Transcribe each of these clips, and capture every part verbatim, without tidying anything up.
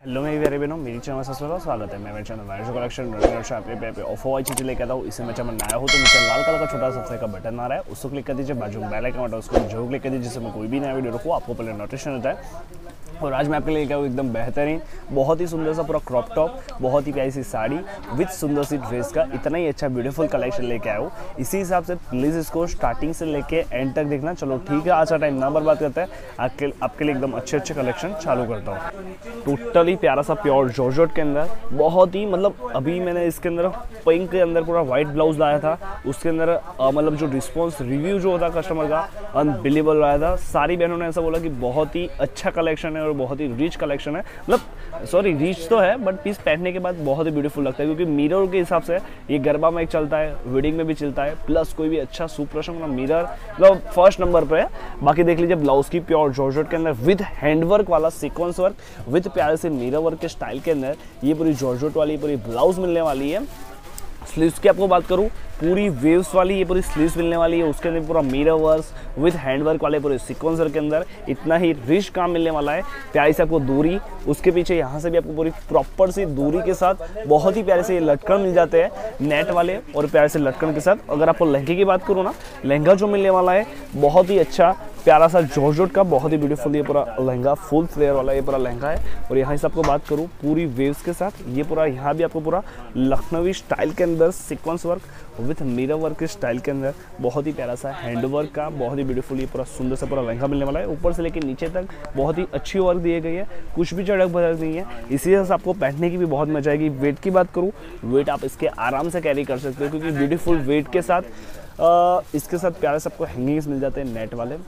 Hello मेरी प्यारे बहनों, मेरी चैनल में सबसे स्वागत है। मैं मेरे चैनल मैरिज कलेक्शन पे पे ऑफर वाली चीज़ें लेकर आता हूँ। इसे मैं चैनल नया हो तो नीचे लाल कलर का छोटा सब्सक्राइब का बटन आ रहा है, उसको क्लिक कर दीजिए। बाजू में बेल आइकन आता है, उसको जरूर क्लिक कर दीजिए, जिससे मैं कोई भी नया वीडियो रखूँ आपको पहले नोटिफिकेशन होता है। और आज मैं आपके लिए लेकर आऊँ एकदम बेहतरीन, बहुत ही सुंदर सा पूरा क्रॉप टॉप, बहुत ही प्यारी सी साड़ी विथ सुंदर सी ड्रेस का इतना ही अच्छा ब्यूटीफुल कलेक्शन लेके आया हूँ। इसी हिसाब से प्लीज़ इसको स्टार्टिंग से लेके एंड तक देखना। चलो ठीक है, आज का टाइम ना बर्बाद करते हैं, आपके आपके लिए एकदम अच्छे अच्छे कलेक्शन चालू करता हूँ। टोटली प्यारा सा प्योर जॉर्जेट के अंदर, बहुत ही मतलब अभी मैंने इसके अंदर पिंक के अंदर पूरा वाइट ब्लाउज लाया था, उसके अंदर मतलब जो रिस्पॉन्स रिव्यू जो होता कस्टमर का अनबिलीवेबल आया था। सारी बहनों ने ऐसा बोला कि बहुत ही अच्छा कलेक्शन है और बहुत ही रिच कलेक्शन है। मतलब सॉरी रिच तो है बट पीस पहनने के बाद बहुत ही ब्यूटीफुल लगता है, क्योंकि मिरर के हिसाब से ये गरबा में एक चलता है, वेडिंग में भी चलता है, प्लस कोई भी अच्छा सुप्रसंग मिरर मतलब फर्स्ट नंबर पे है। बाकी देख लीजिए ब्लाउज की प्योर जॉर्जेट के अंदर विद हैंडवर्क वाला सीक्वेंस वर्क विद प्यारे से मिरर वर्क के स्टाइल के अंदर ये पूरी जॉर्जेट वाली पूरी ब्लाउज मिलने वाली है। स्लीव्स की आपको बात करूँ, पूरी वेव्स वाली ये पूरी स्लीव्स मिलने वाली है, उसके अंदर पूरा मिरर वर्क विद हैंडवर्क वाले पूरे सीक्वेंस वर्क के अंदर इतना ही रिच काम मिलने वाला है। प्यारी से आपको दूरी, उसके पीछे यहाँ से भी आपको पूरी प्रॉपर सी दूरी के साथ बहुत ही प्यारे से ये लटकन मिल जाते हैं नेट वाले, और प्यारे से लटकन के साथ। अगर आपको लहंगे की बात करूँ ना, लहंगा जो मिलने वाला है बहुत ही अच्छा प्यारा सा जॉर्जेट का, बहुत ही ब्यूटीफुल ये पूरा लहंगा फुल फ्लेयर वाला ये पूरा लहंगा है। और यहाँ से आपको बात करूँ पूरी वेव्स के साथ, ये पूरा यहाँ भी आपको पूरा लखनवी स्टाइल के अंदर sequence work with mirror work के स्टाइल के अंदर बहुत ही प्यारा सा हैंडवर्क का बहुत ही ब्यूटीफुल ये पूरा सुंदर सा पूरा लहंगा मिलने वाला है। ऊपर से लेकर नीचे तक बहुत ही अच्छी वर्क दी गई है, कुछ भी चढ़क भड़क नहीं है। इसी वजह से आपको पहनने की भी बहुत मजा आएगी। वेट की बात करूँ, वेट आप इसके आराम से कैरी कर सकते हो, क्योंकि ब्यूटीफुल वेट के साथ आ, इसके साथ प्यारे से आपको हैंगिंग्स मिल जाते हैं नेट वाले।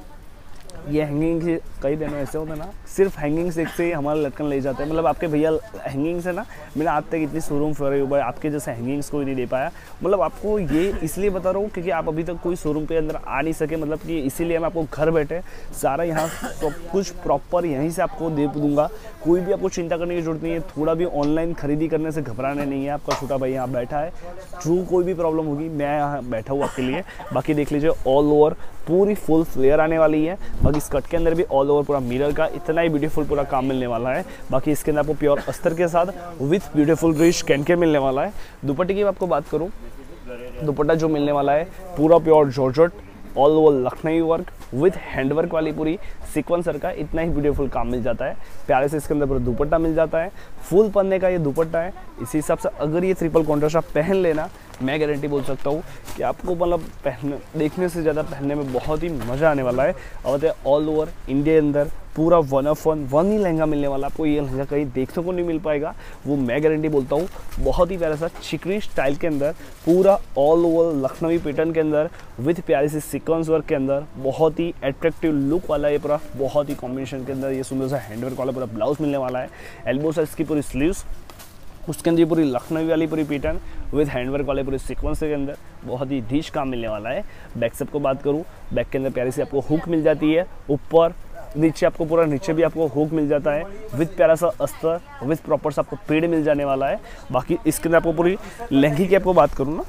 ये हैंगिंग से कई बहनों ऐसे होते हैं ना, सिर्फ हैंगिंग से से हमारा लटकन ले जाते हैं। मतलब आपके भैया हैंगिंग से ना, मैंने आज तक इतनी शोरूम फिर हुआ है, आपके जैसे हैंगिंग्स कोई नहीं दे पाया। मतलब आपको ये इसलिए बता रहा हूँ क्योंकि आप अभी तक कोई शोरूम पे अंदर आ नहीं सके, मतलब कि इसीलिए मैं आपको घर बैठे सारा यहाँ सब कुछ प्रॉपर यहीं से आपको दे दूंगा। कोई भी आपको चिंता करने की जरूरत नहीं है, थोड़ा भी ऑनलाइन खरीदी करने से घबराने नहीं है। आपका छोटा भाई यहाँ बैठा है, ट्रू कोई भी प्रॉब्लम होगी मैं यहाँ बैठा हूँ आपके लिए। बाकी देख लीजिए ऑल ओवर पूरी फुल फ्लेयर आने वाली है। बाकी स्कर्ट के अंदर भी ऑल ओवर पूरा मिरर का इतना ही ब्यूटीफुल पूरा काम मिलने वाला है। बाकी इसके अंदर आपको प्योर अस्तर के साथ विथ ब्यूटीफुल रिच कैनके मिलने वाला है। दुपट्टे की आपको बात करूँ, दुपट्टा जो मिलने वाला है पूरा pure georgette all over Lucknowi work with handwork वाली पूरी सीक्वेंसर का इतना ही ब्यूटीफुल काम मिल जाता है। प्यारे से इसके अंदर पूरा दुपट्टा मिल जाता है, फुल पन्ने का ये दुपट्टा है। इसी हिसाब से अगर ये ट्रिपल कॉन्ट्रास्ट आप पहन लेना, मैं गारंटी बोल सकता हूँ कि आपको मतलब पहनने देखने से ज़्यादा पहनने में बहुत ही मज़ा आने वाला है। और ऑल ओवर इंडिया के अंदर पूरा वन ऑफ वन वन ही लहंगा मिलने वाला, आपको ये लहंगा कहीं देखने को नहीं मिल पाएगा, वो मैं गारंटी बोलता हूँ। बहुत ही प्यारा सा चिकनी स्टाइल के अंदर पूरा ऑल ओवर लखनवी पैटर्न के अंदर विथ प्यारी सी सीक्वेंस वर्क के अंदर बहुत ही अट्रैक्टिव लुक वाला ये पूरा बहुत ही कॉम्बिनेशन के अंदर ये सुंदर सा हैंडवर्क वाला पूरा ब्लाउज मिलने वाला है। एल्बो साइज की पूरी स्लीव्स, उसके अंदर पूरी लखनवी वाली पूरी पैटर्न विद हैंडवर्क वाले पूरे सीक्वेंस के अंदर बहुत ही ढीच काम मिलने वाला है। बैक सेप को बात करूँ, बैक के अंदर प्यारी से आपको हुक मिल जाती है, ऊपर नीचे आपको पूरा नीचे भी आपको हुक मिल जाता है विद प्यारा सा अस्तर विद प्रॉपर सा आपको पेड़ मिल जाने वाला है। बाकी इसके अंदर आपको पूरी लहंगे की आपको बात करूँ ना,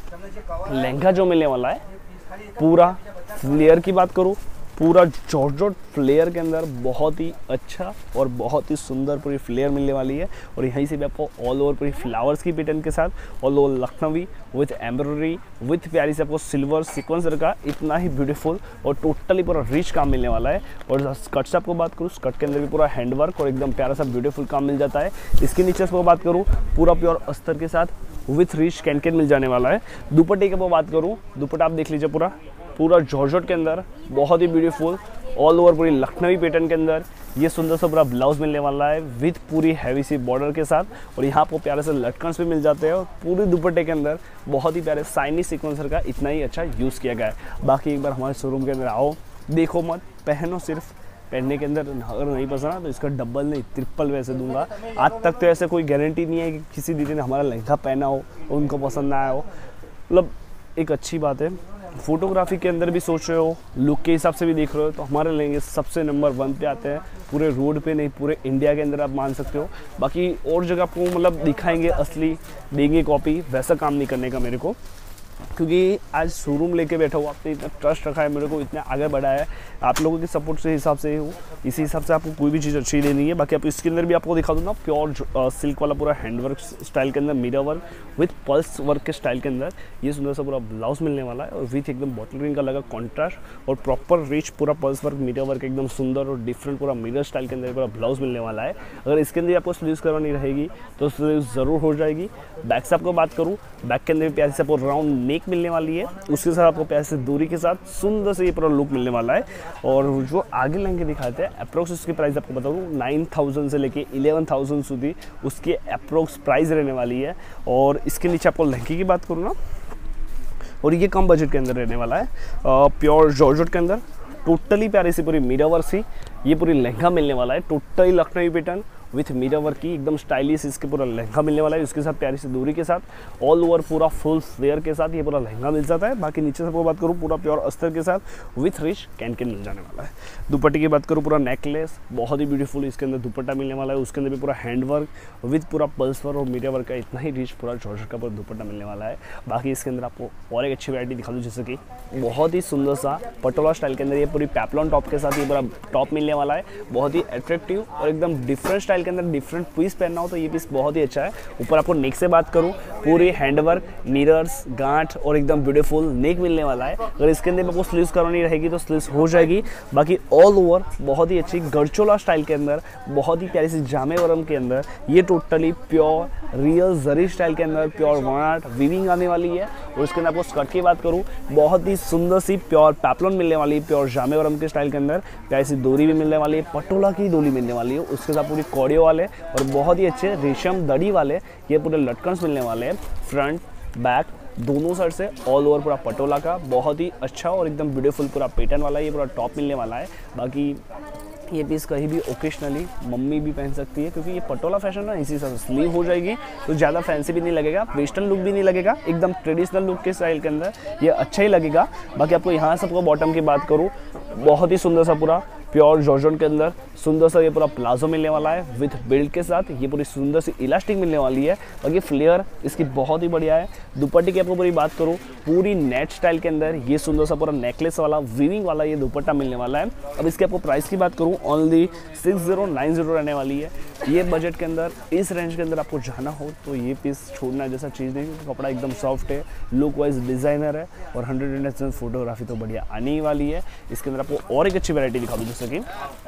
लहंगा जो मिलने वाला है पूरा फ्लेयर की बात करूँ, पूरा जॉर्जेट फ्लेयर के अंदर बहुत ही अच्छा और बहुत ही सुंदर पूरी फ्लेयर मिलने वाली है। और यहीं से भी आपको ऑल ओवर पूरी फ्लावर्स की पैटर्न के साथ all over Lucknowi with embroidery with प्यारी से आपको सिल्वर सीक्वेंसर का इतना ही ब्यूटीफुल और टोटली पूरा रिच काम मिलने वाला है। और स्कर्ट से आपको बात करूँ, स्कर्ट के अंदर भी पूरा हैंडवर्क और एकदम प्यारा सा ब्यूटीफुल काम मिल जाता है। इसके नीचे से बात करूँ, पूरा प्योर अस्तर के साथ विथ रिच कैनकेन मिल जाने वाला है। दुपट्टे की बात करूँ, दुपट्टा आप देख लीजिए पूरा पूरा जॉर्जेट के अंदर बहुत ही ब्यूटीफुल ऑल ओवर पूरी लखनवी पैटर्न के अंदर ये सुंदर सा पूरा ब्लाउज मिलने वाला है विथ पूरी हैवी सी बॉर्डर के साथ। और यहाँ आपको प्यारे से लटकन्स भी मिल जाते हैं और पूरी दुपट्टे के अंदर बहुत ही प्यारे साइनी सीक्वेंसर का इतना ही अच्छा यूज़ किया गया है। बाकी एक बार हमारे शोरूम के अंदर आओ, देखो मत, पहनो सिर्फ। पहनने के अंदर अगर नहीं पसंद ना तो इसका डबल नहीं ट्रिपल वैसे दूंगा। आज तक तो ऐसे कोई गारंटी नहीं है कि किसी दीदी ने हमारा लहंगा पहना हो और उनको पसंद ना आया हो। मतलब एक अच्छी बात है, फोटोग्राफी के अंदर भी सोच रहे हो, लुक के हिसाब से भी देख रहे हो, तो हमारे लहंगे सबसे नंबर वन पे आते हैं। पूरे रोड पे नहीं, पूरे इंडिया के अंदर आप मान सकते हो। बाकी और जगह आपको मतलब दिखाएंगे असली, देंगे कॉपी, वैसा काम नहीं करने का मेरे को। क्योंकि आज शोरूम लेके बैठा हूँ, आपने इतना ट्रस्ट रखा है मेरे को, इतना आगे बढ़ाया है, आप लोगों के सपोर्ट से हिसाब से हूँ, इसी हिसाब से आपको कोई भी चीज़ अच्छी लेनी है। बाकी आप इसके अंदर भी आपको दिखा दूँ ना, प्योर सिल्क वाला पूरा हैंडवर्क स्टाइल के अंदर mirror work with pulse work के स्टाइल के अंदर ये सुंदर सा पूरा ब्लाउज मिलने वाला है, और विथ एकदम बॉटल ग्रीन का लगा कॉन्ट्रास्ट और प्रॉपर रिच पूरा पल्स वर्क मिरर वर्क एकदम सुंदर और डिफरेंट पूरा मिरर स्टाइल के अंदर पूरा ब्लाउज मिलने वाला है। अगर इसके अंदर आपको स्लीव्स करवानी रहेगी तो स्लीव्स ज़रूर हो जाएगी। बैक से आपको बात करूँ, बैक के अंदर भी प्यारी से आपको राउंड नेक मिलने वाली है, उसके साथ आपको प्यारी से दूरी के साथ सुंदर से ये पूरा लुक मिलने वाला है। और जो आगे लहंगे दिखाते हैं अप्रोक्स उसकी प्राइस आपको बता दूँ नाइन थाउजेंड से लेके इलेवन थाउजेंड सुधी उसकी अप्रोक्स प्राइस रहने वाली है। और इसके नीचे आपको लहंगे की बात करूँ ना, और ये कम बजट के अंदर रहने वाला है, प्योर जॉर्जेट के अंदर टोटली प्यारी सी पूरी मिरर वर्क सी ये पूरी लहंगा मिलने वाला है, totally Lucknowi pattern with mirror work की एकदम स्टाइलिश इसके पूरा लहंगा मिलने वाला है। उसके साथ प्यारी सी दूरी के साथ ऑल ओवर पूरा फुल फ्लेयर के साथ ये पूरा लहंगा मिल जाता है। बाकी नीचे से बात करूँ पूरा प्योर अस्तर के साथ विथ रिच कैन कैन मिल जाने वाला है। दुपट्टे की बात करूँ पूरा नेकलेस बहुत ही ब्यूटीफुल इसके अंदर दुपट्टा मिलने वाला है, उसके अंदर भी पूरा हैंड वर्क विथ पूरा पल्स वर्क और मिरर वर्क का इतना ही रिच पूरा जॉर्जेट का पूरा दुपट्टा मिलने वाला है। बाकी इसके अंदर आपको और एक अच्छी वैरायटी दिखा दूँ, जैसे कि बहुत ही सुंदर सा पटोला स्टाइल के अंदर ये पूरी पैपलॉन टॉप के साथ ये पूरा टॉप मिलने वाला है, बहुत ही अट्रैक्टिव और एकदम डिफरेंट स्टाइल के अंदर डिफरेंट पीस पहनना हो तो ये पीस बहुत ही अच्छा है। ऊपर आपको नेक से बात करूँ पूरी हैंडवर्क मिरर्स गांठ और एकदम ब्यूटीफुल नेक मिलने वाला है। अगर इसके अंदर आपको स्लीव्स करवानी रहेगी तो स्लीव्स हो जाएगी। बाकी ऑल ओवर बहुत ही अच्छी गरचोला स्टाइल के अंदर बहुत ही प्यारी सी जामे वरम के अंदर ये totally pure real zari style के अंदर प्योर वन आर्ट वीविंग आने वाली है। और उसके अंदर आपको स्कर्ट की बात करूँ बहुत ही सुंदर सी प्योर पैपलॉन मिलने वाली है, प्योर जामे वरम के स्टाइल के अंदर प्यारी सी डोरी भी मिलने वाली है, पटोला की डोरी मिलने वाली है, उसके साथ पूरी कॉडियो वाले और बहुत ही अच्छे रेशम दड़ी वाले ये पूरे लटकन्स मिलने वाले हैं फ्रंट बैक दोनों साइड से ऑल ओवर पूरा पटोला का बहुत ही अच्छा और एकदम ब्यूटीफुल पूरा पैटर्न वाला ये पूरा टॉप मिलने वाला है। बाकी ये पीस कहीं भी ओकेशनली मम्मी भी पहन सकती है क्योंकि ये पटोला फैशन है, इसी से स्लीव हो जाएगी तो ज़्यादा फैंसी भी नहीं लगेगा, वेस्टर्न लुक भी नहीं लगेगा, एकदम ट्रेडिशनल लुक के स्टाइल के अंदर ये अच्छा ही लगेगा। बाकी आपको यहाँ सबको बॉटम की बात करूँ बहुत ही सुंदर सा पूरा प्योर जॉर्जेट के अंदर सुंदर सा ये पूरा प्लाजो मिलने वाला है विथ बेल्ट के साथ, ये पूरी सुंदर सी इलास्टिक मिलने वाली है। बाकी फ्लेयर इसकी बहुत ही बढ़िया है। दुपट्टे की आपको पूरी बात करूँ पूरी नेट स्टाइल के अंदर ये सुंदर सा पूरा नेकलेस वाला वीविंग वाला ये दुपट्टा मिलने वाला है। अब इसकी आपको प्राइस की बात करूँ only six zero nine zero रहने वाली है। ये बजट के अंदर इस रेंज के अंदर आपको जाना हो तो ये पीस छोड़ना जैसा चीज़ नहीं, कपड़ा एकदम सॉफ्ट है, लुक वाइज डिज़ाइनर है और हंड्रेड परसेंट फोटोग्राफी तो बढ़िया आने ही वाली है। इसके अंदर आपको और एक अच्छी वैरायटी दिखा दूँ जैसे कि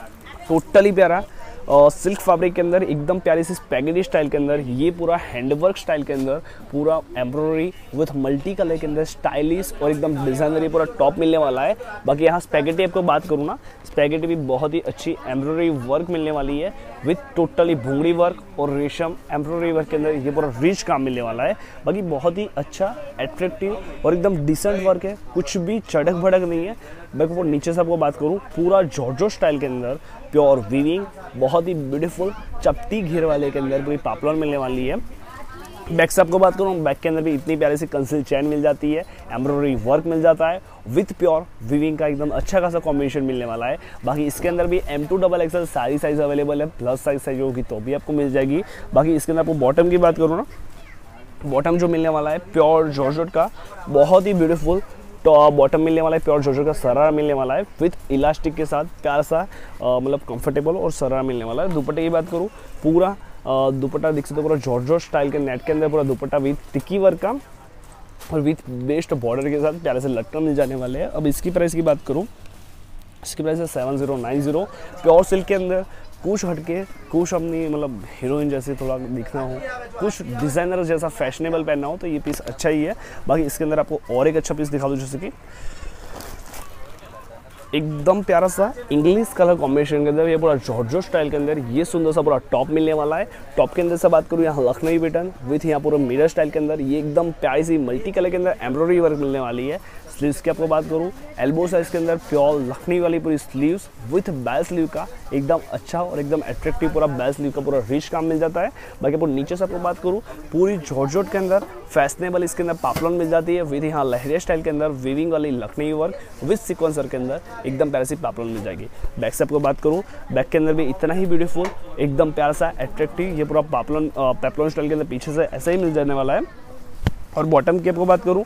टोटली प्यारा और सिल्क फैब्रिक के अंदर एकदम प्यारी सी स्पैगेटी स्टाइल के अंदर ये पूरा हैंडवर्क स्टाइल के अंदर पूरा एम्ब्रॉयडरी विथ मल्टी कलर के अंदर स्टाइलिश और एकदम डिजाइनर ये पूरा टॉप मिलने वाला है। बाकी यहाँ स्पैगेटी आपको बात करूँ ना, स्पैगेटी भी बहुत ही अच्छी एम्ब्रॉयडरी वर्क मिलने वाली है विथ टोटली भुंगड़ी वर्क और रेशम एम्ब्रॉयडरी वर्क के अंदर ये पूरा रिच काम मिलने वाला है। बाकी बहुत ही अच्छा एट्रैक्टिव और एकदम डिसेंट वर्क है, कुछ भी चढ़क भड़क नहीं है। मैं वो नीचे से आपको बात करूँ पूरा जॉर्जेट स्टाइल के अंदर प्योर वीविंग बहुत ही ब्यूटीफुल चपटी घेर वाले के अंदर पूरी पापलॉन मिलने वाली है। बैक से आपको बात करूँ बैक के अंदर भी इतनी प्यारी सी कंसिल चैन मिल जाती है, एम्ब्रॉयडरी वर्क मिल जाता है विथ प्योर वीविंग का एकदम अच्छा खासा कॉम्बिनेशन मिलने वाला है। बाकी इसके अंदर भी एम टू डबल एक्सएल सारी साइज अवेलेबल है, प्लस साइज साइज होगी तो भी आपको मिल जाएगी। बाकी इसके अंदर आपको बॉटम की बात करूँ ना, बॉटम जो मिलने वाला है प्योर जॉर्जेट का बहुत ही ब्यूटीफुल तो बॉटम मिलने वाला है, प्योर जॉर्जेट का सरारा मिलने वाला है विथ इलास्टिक के साथ प्यारा सा मतलब कंफर्टेबल और सरारा मिलने वाला है। दुपट्टे की बात करूँ पूरा दुपट्टा देख सकते हो पूरा जॉर्जेट स्टाइल के नेट के अंदर पूरा दुपट्टा विथ टिक्की वर्क का और विथ बेस्ट बॉर्डर के साथ प्यारे से लटकन मिल जाने वाले हैं। अब इसकी प्राइस की बात करूँ, इसकी प्राइस है seven zero nine zero pure silk के अंदर कुछ हटके कुछ अपनी मतलब हीरोइन जैसे थोड़ा दिखना हो, कुछ डिज़ाइनर जैसा फैशनेबल पहनना हो तो ये पीस अच्छा ही है। बाकी इसके अंदर आपको और एक अच्छा पीस दिखा दूँ जैसे कि एकदम प्यारा सा इंग्लिश कलर कॉम्बिनेशन के अंदर ये पूरा जॉर्जेट स्टाइल के अंदर ये सुंदर सा पूरा टॉप मिलने वाला है। टॉप के अंदर से बात करूँ यहाँ लखनवी पैटर्न विथ यहाँ पूरा मिरर स्टाइल के अंदर ये एकदम प्यारी सी मल्टी कलर के अंदर एम्ब्रॉयडरी वर्क मिलने वाली है। स्लीव्स की आपको बात करूँ एल्बो साइज के अंदर प्योर लखनवी वाली पूरी स्लीव्स विथ बैल स्लीव का एकदम अच्छा और एकदम अट्रैक्टिव पूरा बैल स्लीव का पूरा रिच काम मिल जाता है। बाकी आपको नीचे से आपको बात करूँ पूरी जॉर्जेट के अंदर फैशनेबल इसके अंदर पापलॉन मिल जाती है विथ यहाँ लहरिया स्टाइल के अंदर वीविंग वाली लखनवी वर्क विथ सीक्वेंसर के अंदर एकदम प्यारी सी पापलॉन मिल जाएगी। बैक से आपको बात करूँ बैक के अंदर भी इतना ही ब्यूटीफुल एकदम प्यारा सा अट्रैक्टिव ये पूरा पापलॉन पैपलॉन स्टाइल के अंदर पीछे से ऐसा ही मिल जाने वाला है। और बॉटम की आपको बात करूँ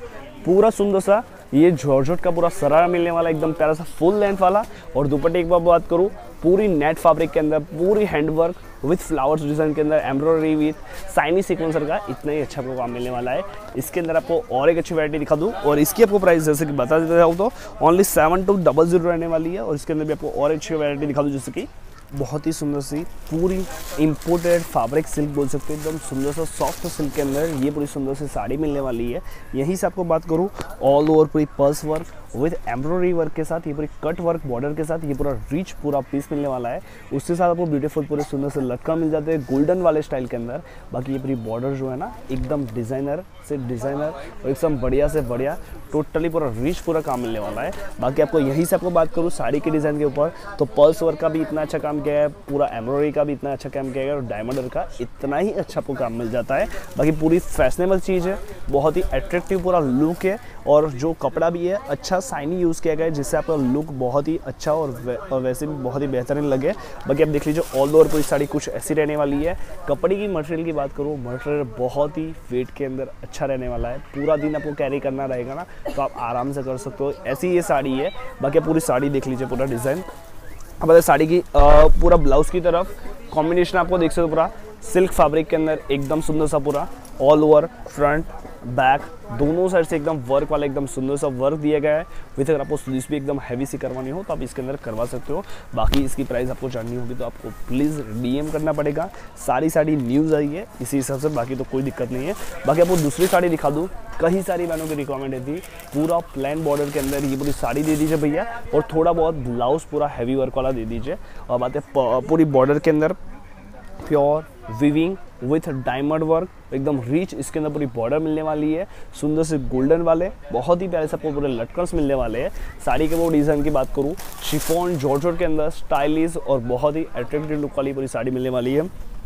पूरा सुंदर सा ये जॉर्जेट का पूरा सरारा मिलने वाला, एकदम प्यारा सा फुल लेंथ वाला। और दुपट्टे की बात करूँ, पूरी नेट फैब्रिक के अंदर पूरी हैंडवर्क विथ फ्लावर्स डिजाइन के अंदर एम्ब्रॉयडरी विथ साइनी सीक्वेंसर का इतना ही अच्छा आपको काम मिलने वाला है। इसके अंदर आपको और एक अच्छी वैरायटी दिखा दूँ, और इसकी आपको प्राइस जैसे कि बता देता हूँ तो only seven two double zero रहने वाली है। और इसके अंदर भी आपको और अच्छी वैरायटी दिखा दूँ, जैसे कि बहुत ही सुंदर सी पूरी इंपोर्टेड फैब्रिक सिल्क बोल सकते हो, एकदम सुंदर सा सॉफ्ट सिल्क के अंदर ये पूरी सुंदर सी साड़ी मिलने वाली है। यहीं से आपको बात करूँ, ऑल ओवर पूरी purse work with embroidery work के साथ, ये पूरी कट वर्क बॉर्डर के साथ ये पूरा रिच पूरा पीस मिलने वाला है। उसके साथ आपको ब्यूटीफुल पूरे सुंदर से लटकन मिल जाते हैं गोल्डन वाले स्टाइल के अंदर। बाकी ये पूरी बॉर्डर जो है ना, एकदम डिज़ाइनर से डिज़ाइनर और एकदम बढ़िया से बढ़िया, टोटली पूरा रिच पूरा काम मिलने वाला है। बाकी आपको यहीं से आपको बात करूँ साड़ी के डिज़ाइन के ऊपर, तो पर्स वर्क का भी इतना अच्छा काम किया है, पूरा एम्ब्रॉयडरी का भी इतना अच्छा काम किया है, और डायमंड वर्क का इतना ही अच्छा आपको काम मिल जाता है। बाकी पूरी फैशनेबल चीज़ है, बहुत ही अट्रैक्टिव पूरा लुक है, और जो कपड़ा भी है अच्छा साइनी यूज़ किया गया है, जिससे आपका लुक बहुत ही अच्छा और, वै, और वैसे भी बहुत ही बेहतरीन लगे। बाकी आप देख लीजिए ऑल ओवर पूरी साड़ी कुछ ऐसी रहने वाली है। कपड़े की मटेरियल की बात करूँ, मटेरियल बहुत ही वेट के अंदर अच्छा रहने वाला है। पूरा दिन आपको कैरी करना रहेगा ना, तो आप आराम से कर सकते हो, ऐसी ये साड़ी है। बाकी पूरी साड़ी देख लीजिए, पूरा डिज़ाइन। अब अगर साड़ी की आ, पूरा ब्लाउज की तरफ कॉम्बिनेशन आपको देख सकते हो, पूरा सिल्क फैब्रिक के अंदर एकदम सुंदर सा पूरा ऑल ओवर फ्रंट बैक दोनों साइड से एकदम वर्क वाला एकदम सुंदर सा वर्क दिया गया है। विथ अगर आपको स्लीव्स भी एकदम हैवी सी करवानी हो तो आप इसके अंदर करवा सकते हो। बाकी इसकी प्राइस आपको जाननी होगी तो आपको प्लीज़ डीएम करना पड़ेगा। सारी साड़ी न्यूज़ आई है इसी हिसाब से, बाकी तो कोई दिक्कत नहीं है। बाकी आपको दूसरी साड़ी दिखा दूँ, कई सारी बहनों की रिक्वायरमेंट थी, पूरा प्लेन बॉर्डर के अंदर ये पूरी साड़ी दे दीजिए भैया, और थोड़ा बहुत ब्लाउज पूरा हैवी वर्क वाला दे दीजिए। और बात है पूरी बॉर्डर के अंदर pure weaving with diamond work, एकदम रिच इसके अंदर पूरी बॉर्डर मिलने वाली है, सुंदर से गोल्डन वाले बहुत ही प्यारे से आपको पूरे लटकन्स मिलने वाले हैं। साड़ी के वो डिज़ाइन की बात करूँ, शिफॉन जॉर्जेट के अंदर स्टाइलिश और बहुत ही अट्रैक्टिव लुक वाली पूरी साड़ी मिलने वाली है,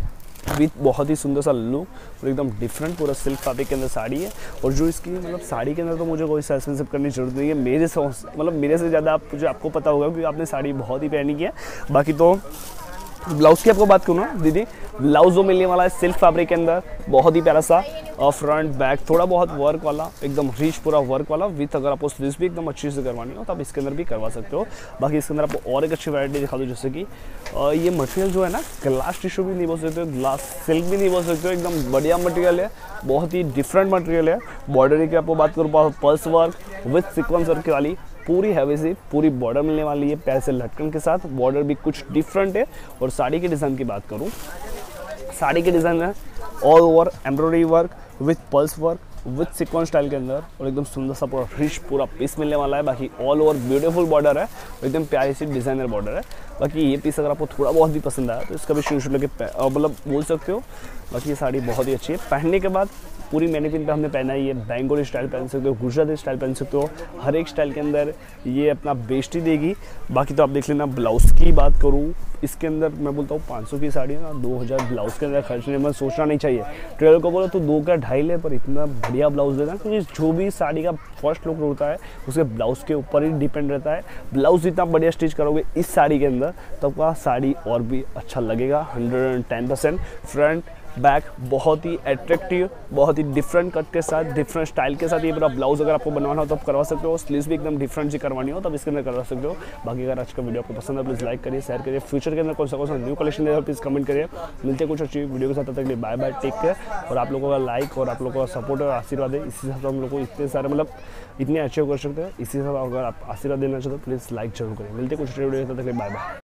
विथ बहुत ही सुंदर सा लुक और एकदम डिफरेंट पूरा सिल्क फैब्रिक के अंदर साड़ी है। और जो इसकी मतलब साड़ी के अंदर तो मुझे कोई एक्सपेंसिव करने की जरूरत नहीं है, मेरे से मतलब मेरे से ज़्यादा आप मुझे आपको पता होगा क्योंकि आपने साड़ी बहुत ही पहनी की है। बाकी तो ब्लाउज़ की आपको बात करूँ ना दीदी, ब्लाउज जो मिलने वाला है सिल्क फैब्रिक के अंदर बहुत ही प्यारा सा, और फ्रंट बैक थोड़ा बहुत वर्क वाला, एकदम रिच पूरा वर्क वाला, विथ अगर आपको स्लीव्स भी एकदम अच्छी से करवानी हो तो आप इसके अंदर भी करवा सकते हो। बाकी इसके अंदर आपको और एक अच्छी वैरायटी दिखा दो, जैसे कि ये मटेरियल जो है ना, ग्लास टिश्यू भी नहीं बोल सकते हो, ग्लास सिल्क भी नहीं बोल सकते हो, एकदम बढ़िया मटेरियल है, बहुत ही डिफरेंट मटेरियल है। बॉर्डर की आपको बात करूँ, purse work with sequence work वाली पूरी हैवी सी पूरी बॉर्डर मिलने वाली है, प्यारे से लटकन के साथ, बॉर्डर भी कुछ डिफरेंट है। और साड़ी के डिज़ाइन की बात करूँ, साड़ी के डिज़ाइन है all over embroidery work with pulse work with sequence style के अंदर, और एकदम सुंदर सा पूरा रिच पूरा पीस मिलने वाला है। बाकी ऑल ओवर ब्यूटीफुल बॉर्डर है, एकदम प्यारी सी डिज़ाइनर बॉर्डर है। बाकी ये पीस अगर आपको थोड़ा बहुत भी पसंद आया तो इसका भी शुरू शुरू लगे मतलब बोल सकते हो। बाकी ये साड़ी बहुत ही अच्छी है, पहनने के बाद पूरी मैनिक्विन पे हमने पहना ही है, बेंगोली स्टाइल पहन सकते हो, गुजराती स्टाइल पहन सकते हो, हर एक स्टाइल के अंदर ये अपना बेस्टी देगी। बाकी तो आप देख लेना। ब्लाउज़ की बात करूँ, इसके अंदर मैं बोलता हूँ पाँच सौ की साड़ी है ना, दो हज़ार ब्लाउज़ के अंदर खर्चने में सोचना नहीं चाहिए। टेलर को बोलो तो दो का ढाई ले, पर इतना बढ़िया ब्लाउज़ देना, क्योंकि जो भी साड़ी का फर्स्ट लुक होता है उसके ब्लाउज़ के ऊपर ही डिपेंड रहता है। ब्लाउज़ जितना बढ़िया स्टिच करोगे इस साड़ी के अंदर तो आपका साड़ी और भी अच्छा लगेगा। Hundred and ten percent front back बहुत ही अट्रैक्टिव, बहुत ही डिफरेंट कट के साथ, डिफरेंट स्टाइल के साथ ये पूरा ब्लाउज अगर आपको बनवाना हो तो आप करवा सकते हो। स्लीव्स भी एकदम डिफरेंट सी करवानी हो तो आप इसके अंदर करवा सकते हो। बाकी अगर आज का वीडियो आपको पसंद है प्लीज़ लाइक करिए, शेयर करिए। फ्यूचर के अंदर कौन सा कौन सा न्यू कलेक्शन है प्लीज़ कमेंट करिए। मिलते हैं कुछ अच्छी वीडियो के साथ, तब तक के लिए बाय बाय, टेक केयर। और आप लोगों का लाइक और आप लोगों का सपोर्ट और आशीर्वाद है, इसी हिसाब से हम लोग को इतने सारे मतलब इतने अच्छे कर सकते हैं। इसी हिसाब से अगर आप आशीर्वाद देना चाहते हो प्लीज़ लाइक जरूर करें। मिलते हैं कुछ अच्छी वीडियो के साथ, तब तक के लिए बाय बाय।